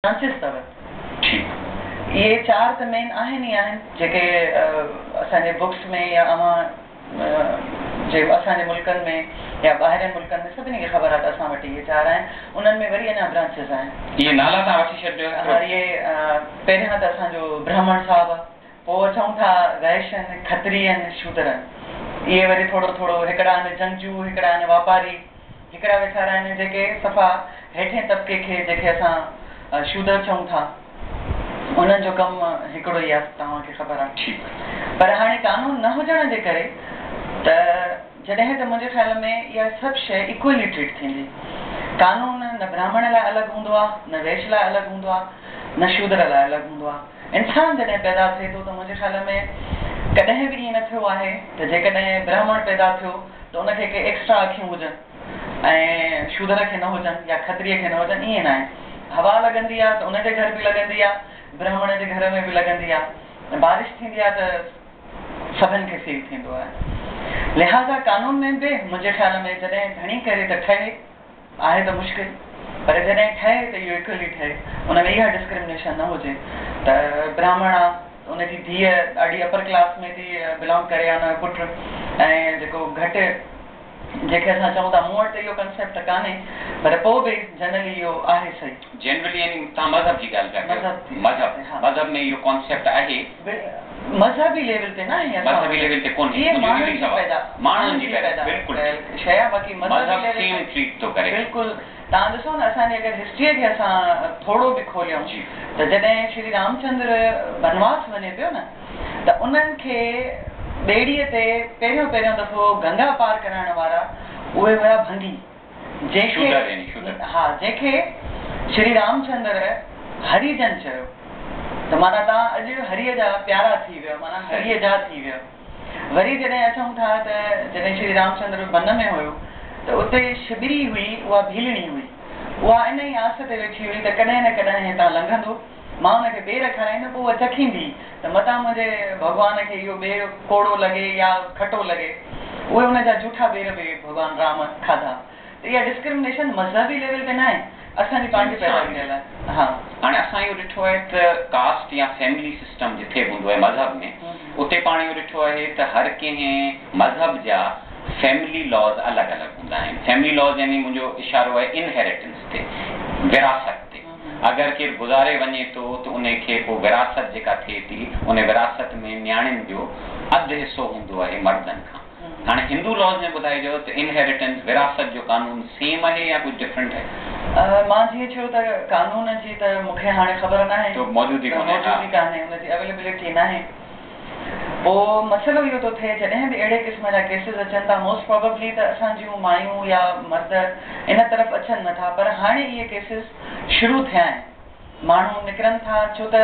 Branches अथव ये 4 त मेन आहिनि ई आहिनि जेके असांजे बुक्स में या जे असांजे मुल्कनि में या ॿाहिरनि मुल्कनि में सभिनी खे ख़बर आहे त असां वटि इहे 4 आहिनि उन्हनि में वरी अञा ब्रांचेस आहिनि। ये नाला तव्हां वठी छॾियो ये पहिरियां त असांजो ब्राह्मण साहब पोइ चऊं था वैश्य आहिनि खत्री आहिनि शूद्र आहिनि इहे वरी थोरो थोरो हिकिड़ा आहिनि जंगजू हिकिड़ा आहिनि वापारी हिकिड़ा वेचारा आहिनि जेके सफ़ा हेठे तबिके खे जेके असां शूद्र चऊं था उन्हनि जो कमु हिकिड़ो ई आहे तव्हांखे ख़बर आहे। पर हाणे कानून न हुजण जे करे त जॾहिं त मुंहिंजे ख़्याल में इहा सभु शइ इक्वली ट्रीट थींदी। कानून न ब्राह्मण लाइ अलॻि हूंदो आहे न वैश्य लाइ अलॻि हूंदो आहे न शूद्र लाइ अलॻि हूंदो आहे। इंसान जॾहिं पैदा थिए थो त मुंहिंजे ख़्याल में कॾहिं बि ईअं न थियो आहे त जेकॾहिं ब्राह्मण पैदा थियो त उनखे के एक्स्ट्रा अखियूं हुजनि ऐं शूद्र खे न हुजनि या खत्रीअ खे न हुजनि ईअं न आहे। हवा लॻंदी आहे त उनजे घर बि लॻंदी आहे ब्राह्मण जे घर में बि लॻंदी आहे बारिश थींदी आहे त सभिनि खे फील थींदो आहे। लिहाज़ा कानून में बि मुंहिंजे ख़्याल में जॾहिं घणी करे त ठहे आहे त मुश्किल पर जॾहिं ठहे त इहो इक्वली ठहे उन में इहा डिस्क्रिमिनेशन न हुजे त ब्राह्मण आहे उनजी धीअ ॾाढी अपर क्लास में थी बिलोंग करे या उनजो पुटु ऐं जेको घटि जेके असां चऊं था मूं वटि त इहो कंसेप्ट कान्हे पर पोइ बि जनरली इहो आहे सही। जनरली यानी तव्हां मज़हब जी ॻाल्हि पिया कयो मज़हब में इहो कॉन्सेप्ट आहे मज़हबी लेवल ते न आहे मज़हबी लेवल ते कोन्हे माण्हुनि जी पैदा बिल्कुलु शइ आहे बाक़ी मज़हब सेम ट्रीट थो करे बिल्कुलु। तव्हां ॾिसो न असांजी अगरि हिस्ट्रीअ खे असां थोरो बि खोलियूं त जॾहिं श्री रामचंद्र वनवास वञे पियो न त उन्हनि खे ॿेड़ीअ ते पहिरियों दफ़ो गंगा पार कराइण वारा उहे हुया भंगी जंहिंखे श्री रामचंद्र हरिजन चयो त माना तव्हां अॼु हरीअ जा प्यारा थी वियो माना हरीअ जा थी वियो। वरी जॾहिं अचूं था त जॾहिं श्री रामचंद्र वन में हुयो त उते शिबिरी हुई उहा भीलणी हुई उहा इन ई आस ते वेठी हुई त कॾहिं न कॾहिं हितां लंघंदो मां हुनखे ॿेर खाराईंदमि पोइ उहा चखींदी त मतां मुंहिंजे भॻवान खे इहो ॿेर कोड़ो लॻे या खटो लॻे उहे हुनजा झूठा ॿेर बि भॻवानु राम खाधा त इहा डिस्क्रिमिनेशन मज़हबी लेवल ते न आहे असांजी पंहिंजी पैदा कयल आहे। हा हाणे असां इहो ॾिठो आहे त कास्ट या फैमिली सिस्टम जिथे हूंदो आहे मज़हब में उते पाण इहो ॾिठो आहे त हर कंहिं मज़हब जा फैमिली लॉज अलॻि अलॻि हूंदा आहिनि। फैमिली लॉज यानी मुंहिंजो इशारो आहे इनहेरिटेंस ते विरासत ते अगरि केरु गुज़ारे वञे थो त उनखे पोइ विरासत जेका थिए थी उन विरासत में नियाणियुनि जो अधु हिसो हूंदो आहे मर्दनि खां। हाणे हिंदू लॉज में ॿुधाइजो त इनहेरिटेंस विरासत जो कानून सेम आहे या कुझु डिफरेंट आहे? मां जीअं चयो त कानून जी त मूंखे हाणे ख़बर न आहे मौजूदी कान्हे हुनजी अवेलेबिलिटी न आहे। पोइ मसइलो इहो थो थिए जॾहिं बि अहिड़े क़िस्म जा केसिस अचनि था मोस्ट प्रोबेबली त असां जूं मायूं या मर्द इन तरफ़ अचनि नथा पर हाणे इहे केसिस शुरू थिया आहिनि माण्हू निकिरनि था छो त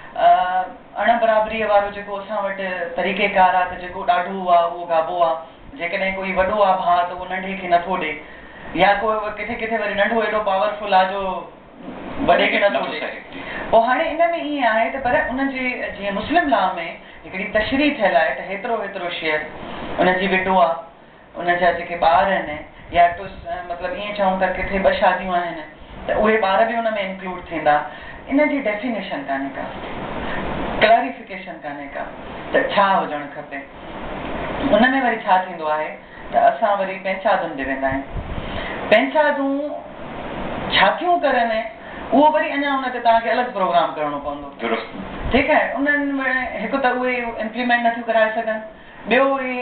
अण बराबरीअ वारो जेको असां वटि तरीक़ेकार आहे त जेको ॾाढो आहे उहो गाबो आहे जेकॾहिं कोई वॾो आहे भाउ त उहो नंढे खे नथो ॾे या कोई किथे किथे वरी नंढो एॾो पावरफुल आहे जो वॾे खे नथो ॾे। पोइ हाणे इन में ईअं आहे त पर उनजी जीअं मुस्लिम लॉ में हिकिड़ी तशरीह थियल आहे त हेतिरो शेयर उनजी विडो आहे उनजा जेके ॿार आहिनि या मतिलबु ईअं चऊं त किथे 2 शादियूं आहिनि त उहे ॿार बि उन में इंक्लूड थींदा। इन जी डेफिनेशन कान्हे का क्लैरिफिकेशन कान्हे का त छा हुजणु खपे। उन में वरी छा थींदो आहे त असां वरी पंचादुनि ते वेंदा आहियूं। पंचादूं छा थियूं करनि उहो वरी अञा उन ते तव्हांखे अलॻि प्रोग्राम करणो पवंदो। ठीकु आहे उन्हनि में हिकु त उहे इम्प्लीमेंट नथियूं कराए सघनि ॿियो इहे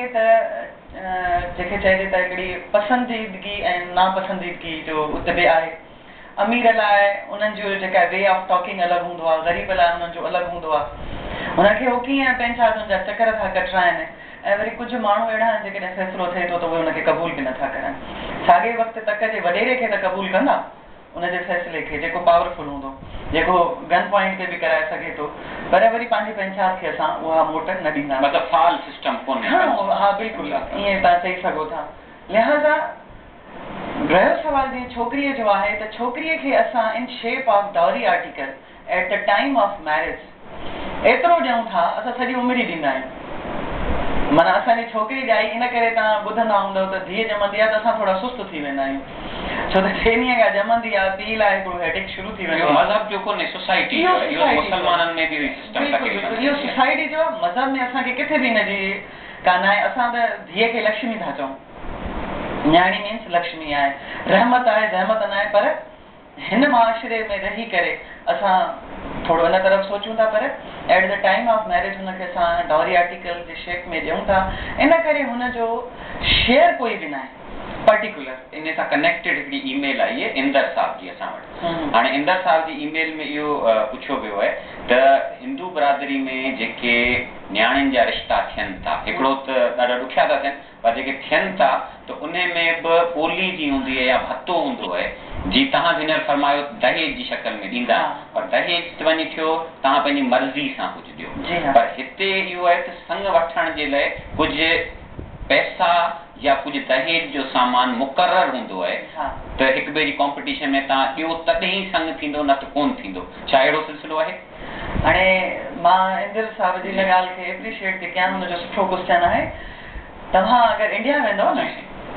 त जेके चइजे त हिकिड़ी पसंदीदगी ऐं नापसंदीदगी जो उते बि आहे। अमीर लाइ उन्हनि जो जेका वे ऑफ टॉकिंग अलॻि हूंदो आहे ग़रीब लाइ उन्हनि जो अलॻि हूंदो आहे हुनखे हो कीअं पंचादुनि जा चकर था कटराइनि ऐं वरी कुझु माण्हू अहिड़ा आहिनि जेकॾहिं फ़ैसिलो थिए थो त उहे हुनखे क़बूल बि नथा करनि। साॻे वक़्तु तक जे वॾेरे खे त क़बूल कंदा उनजे फ़ैसिले खे जेको पावरफुल हूंदो जेको गन पॉइंट ते बि कराए सघे थो पर वरी पंहिंजी पंचायत खे असां उहा मोट न ॾींदा मतिलबु फाल सिस्टम कोन्हे। हा बिल्कुलु ईअं तव्हां चई सघो था। लिहाज़ा रहियो सुवाल जीअं छोकिरीअ जो आहे त छोकिरीअ खे असां in shape of dowry article at the time of marriage एतिरो ॾियूं था असां सॼी उमिरि ई ॾींदा आहियूं माना असांजी छोकिरी ॼाई इन करे तव्हां ॿुधंदा हूंदव त धीअ ॼमंदी आहे त असां थोरा सुस्त थी वेंदा आहियूं छो त 6 ॾींहं खां ॼमंदी आहे पीउ लाइ हिकिड़ो हेडेक शुरू थी वेंदो इहो मज़हब जो कोन्हे, सोसाइटी जो आहे। इहो मुसलमाननि में बि सिस्टम तकरीबन इहो सोसाइटी जो मज़हब में असांखे किथे बि हिनजी कान आहे। असां त धीअ खे लक्ष्मी था चऊं, न्याणी मीन्स लक्ष्मी आहे, रहमत आहे, ज़हमत न आहे। पर हिन माशरे में रही करे असां थोरो इन तरफ़ सोचूं था, पर at the time of marriage हुनखे असां डॉरी आर्टिकल जे शेप में ॾियूं था। इन करे हुनजो शेयर कोई बि न आहे पर्टिकुलर। इन सां कनेक्टेड हिकिड़ी ईमेल आई आहे इंदर साहब जी असां वटि। हाणे इंदर साहब जी ईमेल में इहो पुछियो वियो आहे त हिंदू बिरादरी में जेके न्याणियुनि जा रिश्ता थियनि था, हिकिड़ो त ॾाढा ॾुखिया था थियनि, पर जेके थियनि था त उन में बि ॿोली जी हूंदी आहे या भत्तो हूंदो आहे, जी तव्हां हींअर फरमायो दहेज जी शक्ल में ॾींदा, पर दहेज वञी थियो तव्हां पंहिंजी मर्ज़ी सां कुझु ॾियो। पर हिते इहो आहे त संग वठण जे लाइ कुझु पैसा या कुझु दहेज जो सामान मुक़रर हूंदो आहे, त हिक ॿिए जी कॉम्पिटिशन में तव्हां ॾियो तॾहिं संग थींदो, न त कोन थींदो। छा अहिड़ो सिलसिलो आहे? हाणे मां इंदिर साहब जी हिन ॻाल्हि खे एप्रिशिएट थी कयां, हुनजो सुठो क्वेश्चन आहे। तव्हां अगरि इंडिया वेंदव न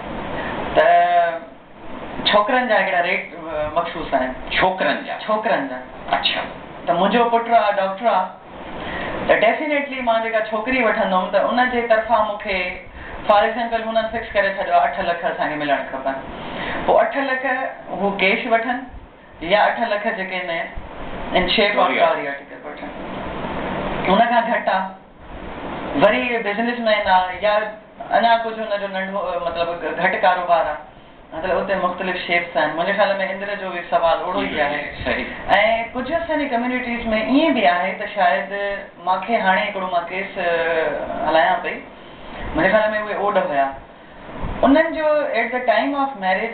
त छोकिरनि जा हिकिड़ा रेट मखसूस आहिनि। छोकिरनि जा अच्छा। त मुंहिंजो पुटु आहे डॉक्टर आहे, त डेफिनेटली मां जेका छोकिरी वठंदुमि त उनजे तरफ़ां मूंखे फॉर एग्जाम्पल हुननि फिक्स करे छॾियो 8 लख असांखे मिलणु खपनि। पोइ 8 लख हू कैश वठनि या 8 लख जेके इन शेप ऑफ डॉरी आर्टिकल वठनि। हुनखां घटि आहे वरी बिज़नेसमैन आहे या अञा कुझु हुनजो नंढो मतिलबु घटि कारोबार आहे, मतिलबु उते मुख़्तलिफ़ शेप्स आहिनि। मुंहिंजे ख़्याल में इंद्र जो बि सवाल ओड़ो ई आहे। ऐं कुझु असांजी कम्यूनिटीज़ में ईअं बि आहे त शायदि मूंखे हाणे हिकिड़ो मां केस हलायां पई, मुंहिंजे ख़्याल में उहे ओड हुया, उन्हनि जो at the time of marriage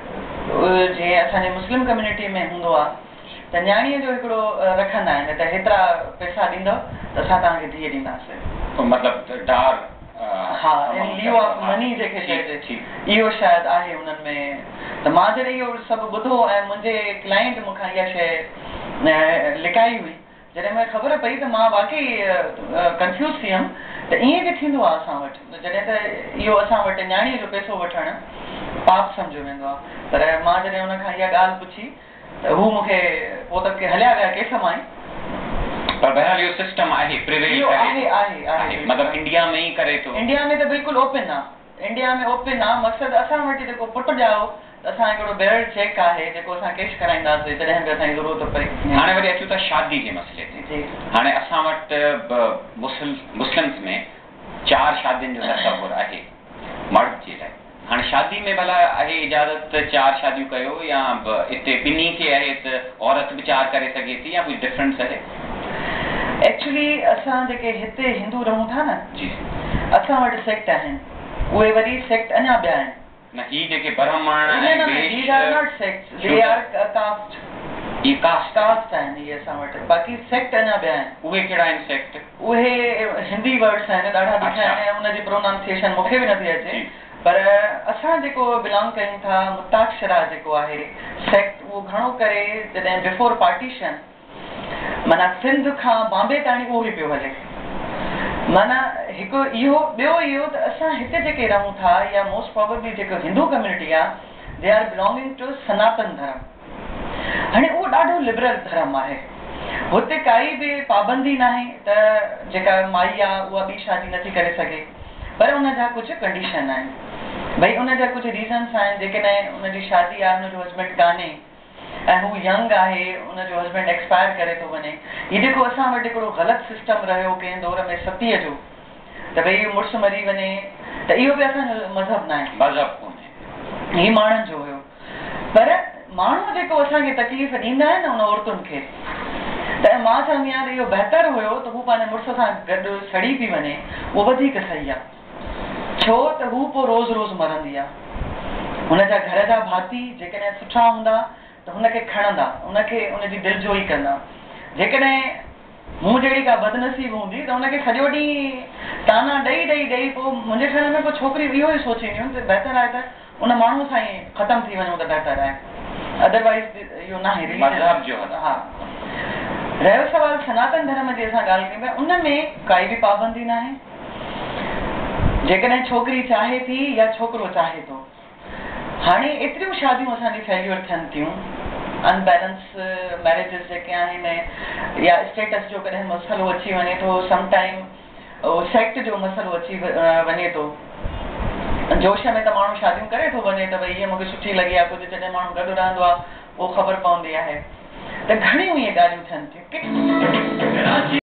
जीअं असांजे मुस्लिम कम्यूनिटी में हूंदो आहे त न्याणीअ जो हिकिड़ो रखंदा आहिनि त हेतिरा पैसा ॾींदव त असां तव्हांखे धीअ ॾींदासीं, मतिलबु डार। हा, इन लिeu ऑफ मनी जेके चइजे, इहो शायदि आहे उन्हनि में। त मां जॾहिं इहो सभु ॿुधो ऐं मुंहिंजे क्लाइंट मूंखां इहा शइ लिकाई हुई, जॾहिं मूंखे ख़बर पई त मां वाकई कंफ्यूज़ थी वियमि त ईअं बि थींदो आहे असां वटि, जॾहिं त इहो असां वटि न्याणीअ जो पैसो वठणु पाप सम्झो वेंदो आहे। पर मां जॾहिं हुनखां इहा ॻाल्हि पुछी त हू मूंखे पोइ त हलिया विया केस मां ई। पर बहरहाल इहो सिस्टम आहे, प्रिवेल आहे, मतिलबु इंडिया में ई करे थो। इंडिया में त बिल्कुलु ओपन आहे, इंडिया में ओपन आहे। मक़सदु असां वटि जेको पुटु ॼाओ त असां हिकिड़ो बेरल चेक आहे जेको असां कैश कराईंदासीं जॾहिं बि असांजी ज़रूरत पए। हाणे वरी अचूं था शादी जे मसइले ते। हाणे असां वटि मुस्लिम्स में 4 शादियुनि जो तसवुरु आहे मर्द जे लाइ। हाणे शादी में भला आहे इजाज़त 4 शादियूं कयो या हिते ॿिन्ही खे आहे त औरत बि 4 करे सघे थी या कुझु डिफरेंस आहे? एक्चुअली असां जेके हिते हिंदू रहूं था न जी, असां वटि सेक्ट आहिनि, उहे वरी सेक्ट अञा ॿिया आहिनि। न ही जेके ब्राह्मण कास्ट आहिनि इहे असां वटि, बाक़ी सेक्ट अञा ॿिया आहिनि। उहे कहिड़ा आहिनि सेक्ट? उहे हिंदी वर्ड्स आहिनि, ॾाढा ॾुखिया आहिनि ऐं उनजी प्रोनाउंसिएशन मूंखे बि नथी अचे। पर असां जेको बिलोंग कयूं था मुताक्षरा जेको आहे सेक्ट, उहो घणो करे जॾहिं बिफोर पार्टीशन माना सिंध खां बॉम्बे ताईं उहो ई पियो हले। माना हिकु इहो ॿियो इहो त असां हिते जेके रहूं था या मोस्ट प्रोबेबली जेको हिंदू कम्यूनिटी आहे दे आर बिलोंगिंग टू सनातन धर्म। हाणे उहो ॾाढो लिबरल धर्म आहे, हुते काई बि पाबंदी न आहे त जेका माई आहे उहा ॿी शादी नथी करे सघे, पर उनजा कुझु कंडीशन आहिनि। भई उनजा कुझु रीज़न्स आहिनि, जेकॾहिं उनजी शादी आहे, उनजो हस्बैंड कान्हे ऐं हू यंग आहे, उनजो हस्बैंड एक्सपायर करे थो वञे। हीउ जेको असां वटि हिकिड़ो ग़लति सिस्टम रहियो कंहिं दौर में सतीअ जो, त भई मुड़ुसु मरी वञे त इहो बि असांजो मज़हब न आहे, मज़हब कोन्हे, हीउ माण्हुनि जो हुयो। पर माण्हू जेको असांखे तकलीफ़ ॾींदा आहिनि न उन औरतुनि खे, त मां चवंदी आहियां त इहो बहितर हुयो त हू पंहिंजे मुड़ुस सां गॾु सड़ी पई वञे, उहो वधीक सही आहे। छो त हू पोइ रोज़ रोज़ मरंदी आहे। हुनजा घर जा भाती जेकॾहिं सुठा हूंदा त हुनखे खणंदा, हुनखे उनजी दिलजोई कंदा। जेकॾहिं मूं जहिड़ी का बदनसीब हूंदी त हुनखे सॼो ॾींहुं ताना ॾेई पोइ मुंहिंजे ख़्याल में पोइ छोकिरियूं इहो ई सोचींदियूं त बहितर आहे त उन माण्हू सां ई ख़तमु थी वञूं त बहितर आहे, अदरवाइज़ इहो न आहे मज़हब जो। हा, रहियो सवाल सनातन धर्म जी असां ॻाल्हि कयूं पिया, उन में काई बि पाबंदी न आहे। जेकॾहिं छोकिरी चाहे थी या छोकिरो चाहे थो हाणे एतिरियूं शादियूं असांजी फेल्यूर थियनि थियूं, अनबैलेंस मैरिजेस जेके आहिनि, या स्टेटस जो कॾहिं मसइलो अची वञे थो, समटाइम सेक्ट जो मसइलो अची वञे थो, जोश में त माण्हू शादियूं करे थो वञे त भई हीअ मूंखे सुठी लॻी आहे, कुझु जॾहिं माण्हू गॾु रहंदो आहे पोइ ख़बर पवंदी आहे। त घणियूं इहे ॻाल्हियूं थियनि थियूं।